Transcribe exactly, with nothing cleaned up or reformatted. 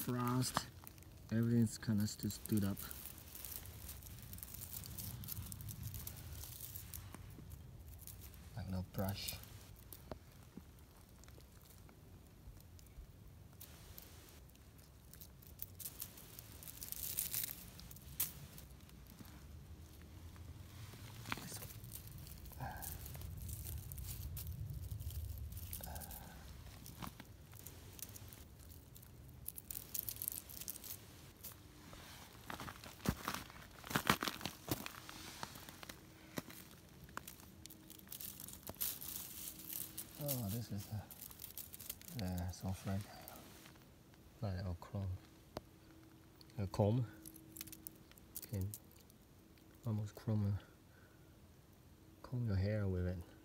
frost, everything's kind of st stood up. Like no brush. Oh, this is a, yeah, soft like, like a comb. A comb. Can almost comb, comb your hair with it.